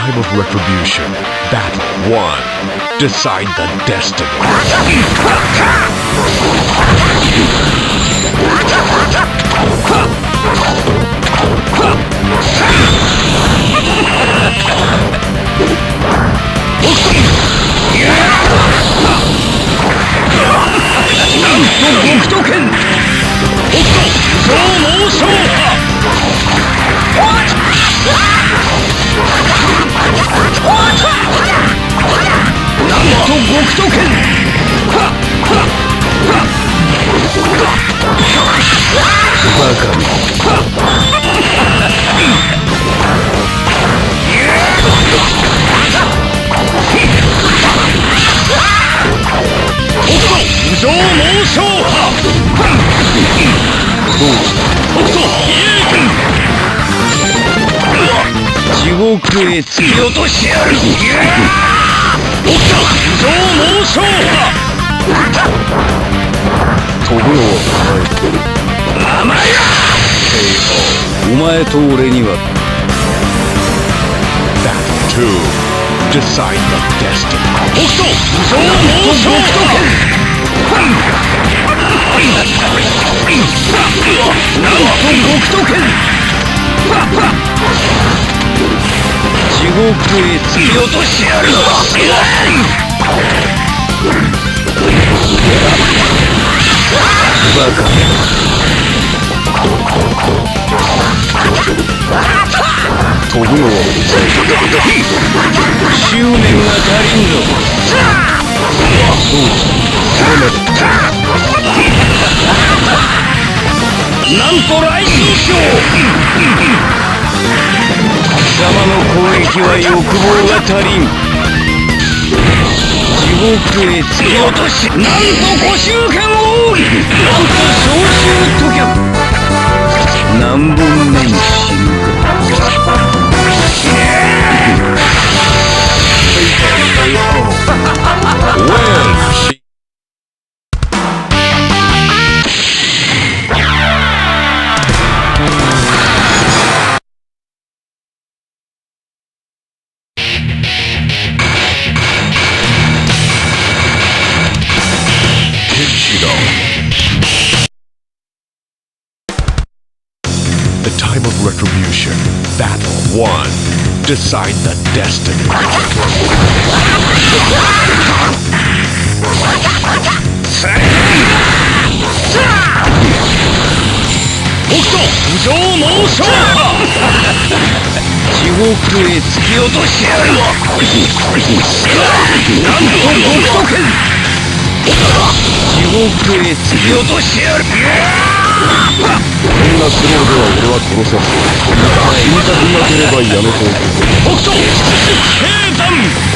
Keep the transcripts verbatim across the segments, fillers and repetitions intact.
time of retribution. Battle one. Decide the destiny.なんと極斗剣。北斗超猛将派。なんと極斗剣。バカめ。北斗猛将派。どうした北斗イエー君。地獄へ突き落としてやる。北斗超猛将派。飛ぶのは甘いや。お前と俺には。Battle two. Decide the destiny. 北斗超猛将派。なんと極斗剣。地獄へ突き落としてやる。バカ。飛ぶのは執念が足りんぞ。そうそれまで。なんと来賓将。貴様の攻撃は欲望が足りん。地獄へ突き落とし、なんとご宗剣を。なんと召集と脚。何本目に死ぬか。 The time of retribution. Battle one. Decide the destiny. 北斗超猛将派。地獄へ突き落としてやる。なんと極斗剣。地獄へ突き落としてやる。こんなスローでは俺は殺さず、死にたくなければやめておく。北斗兵団。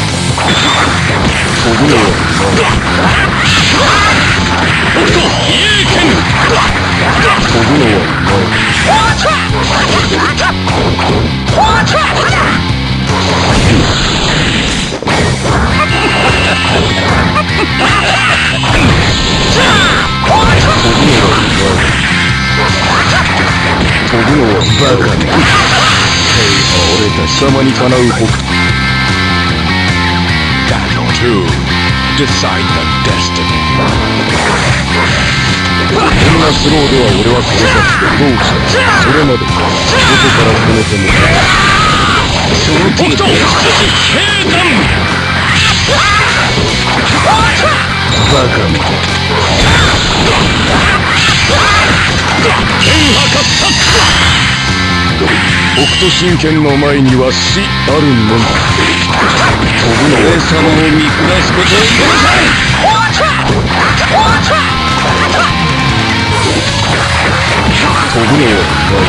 飛ぶのは北斗イエー剣。飛ぶのは飛ぶのはバカめ。俺たち様にかなう北斗。Battle two. Decide the destiny. こんなスローでは俺は殺さず、どうした。それまで外から止めてもらう。その北斗兵団。バカめ。天破喝殺。北斗神拳の前には死あるのみ。飛ぶのは俺様を見下すことを許さん。飛ぶのは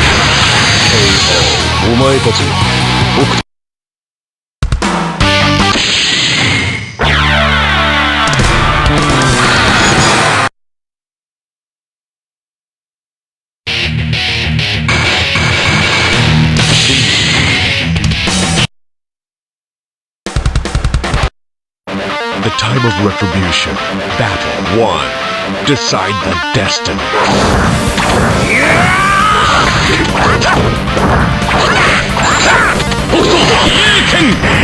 お前たちは北斗。The time of retribution. Battle one. Decide the destiny. 北斗イエー剣。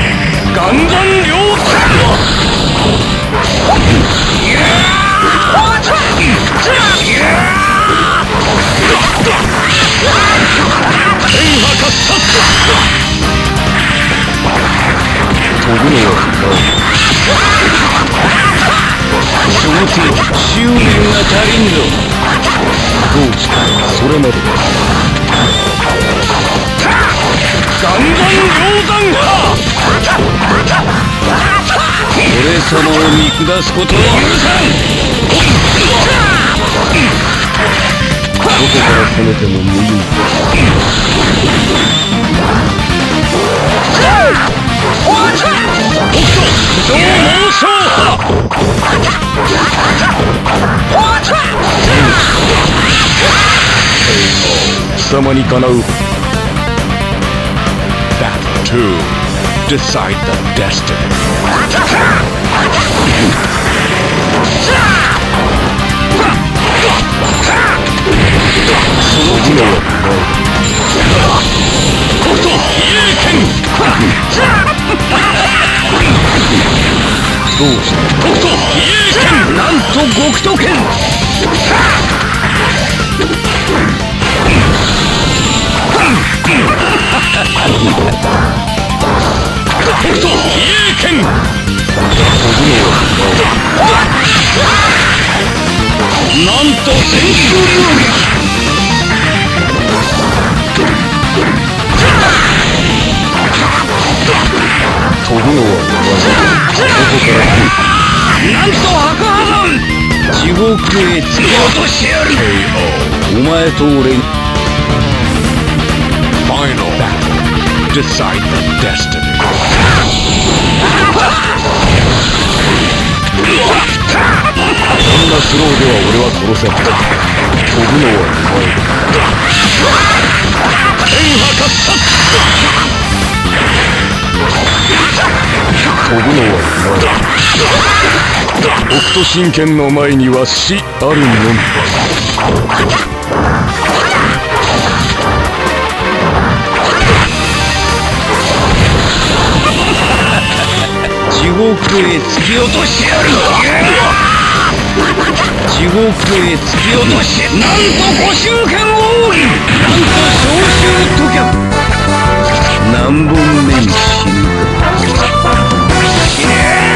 ぐのはその程度執念が足りんぞ。どうしたそれまで弾丸両弾破。俺様を見下すことは許さん。どこから攻めても無意味。おっと上猛将派。貴様にかなう。 Battle two. Decide the destiny. その機能は北斗比叡剣。どうした北斗比叡剣。なんと極斗剣。北斗比叡剣。なんと千空流撃。飛ぶのはどこから来る。なんと白破山。地獄へ突き落としてやる。お前と俺に Final battle. Decide the destiny. こんなスローでは俺は殺せん。飛ぶのはお前だ。天破喝殺。飛ぶのはお前だ。北斗神拳の前には死あるのみ。地獄へ突き落としてやる。地獄へ突き落として、なんと五周剣王。なんと召集飛脚。何本目に死ぬか。死ね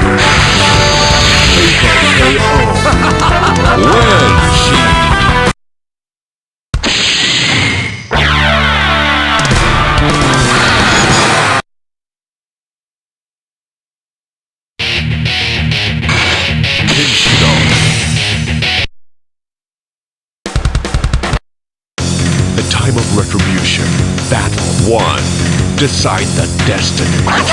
The time of retribution. Battle one. Decide the destiny.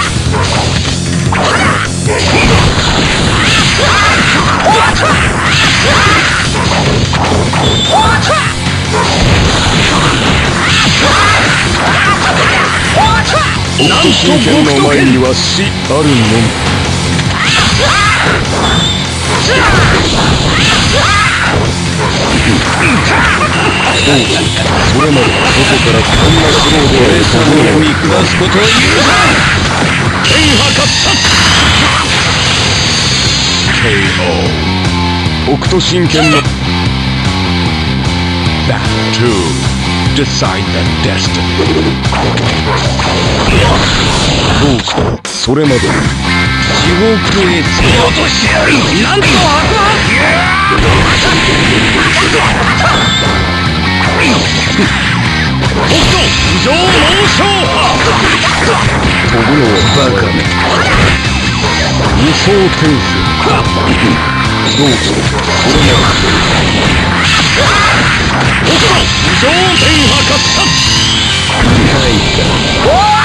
なんと神剣の前には死あるのみ。どうしたそれまでどこからこんなスローで俺様を見下すことは許さん。天破喝殺。ケーオー 北斗神拳の Battle two. Decide the destiny. どうしたそれまで地獄へ突き落としてやる。なんと白破。北斗上猛将派。飛ぶのはバカめ。無双転生。どうしたそれまで北斗上天破喝殺。ないか。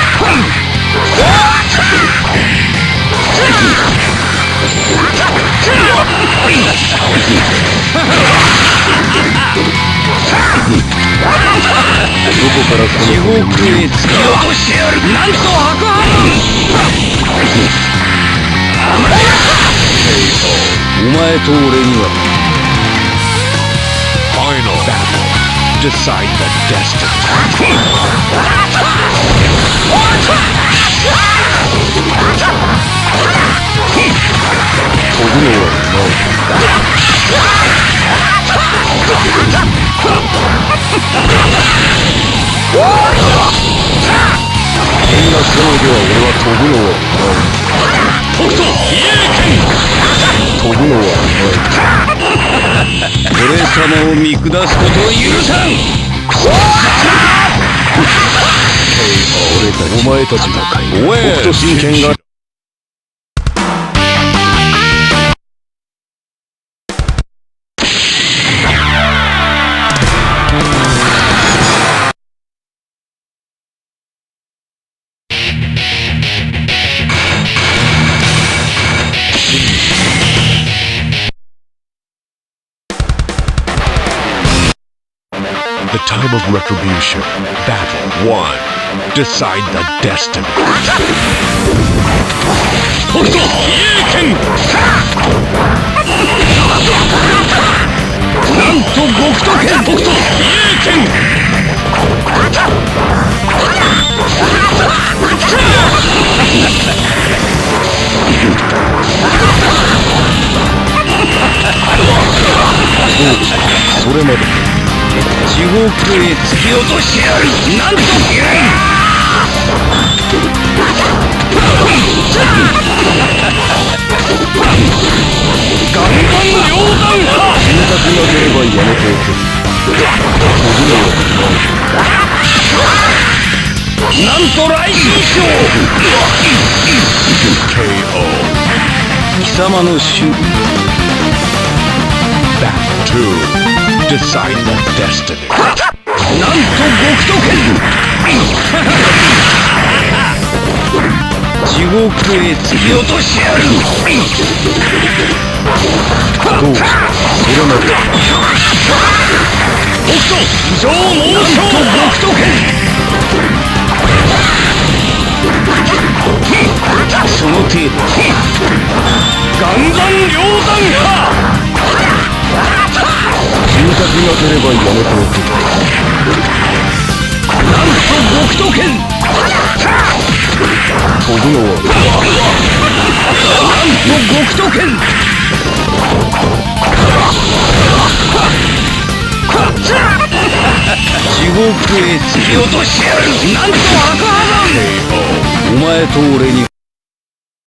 どこから地獄へ突き落としてやる。なんと白破。お前と俺には Final battle. Decide the destiny. 飛ぶのはこんなスローでは俺は飛ぶのは北斗比叡飛ぶのは拳俺様を見下すことを許さん俺たちお前たちが北斗神拳が The time of retribution. Battle one. Decide the destiny. 北斗比叡拳なんと極斗拳北斗比叡拳それまで地獄へ突き落としてやるなんとガンガン両断破死にたくなければやめておけ飛ぶのはなんと来神将ケーオー貴様の種 Battle two. Decide the destiny. なんと極斗拳地獄へ突き落としてやるどうしたそれまで北斗上猛将なんと極斗拳その程度ガンガン両断破死にたくなければやめておけなんと極斗拳飛ぶのはなんと極斗拳地獄へ突き落としてやるなんと赤肌お前と俺に